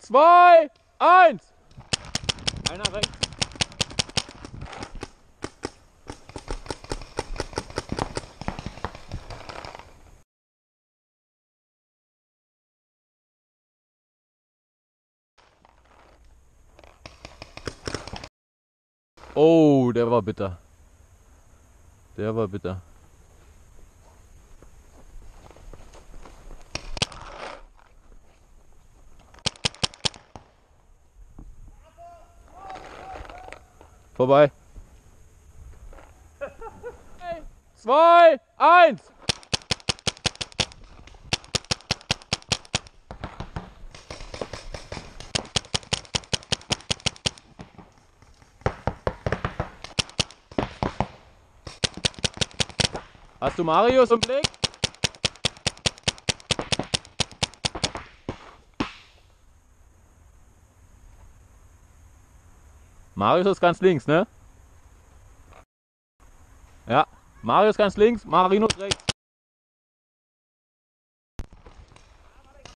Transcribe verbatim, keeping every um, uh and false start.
zwei, eins. Einer rechts. Oh, der war bitter. Der war bitter. Vorbei. zwei, eins. Hast du Marius im Blick? Marius ist ganz links, ne? Ja, Marius ganz links, Marinus rechts.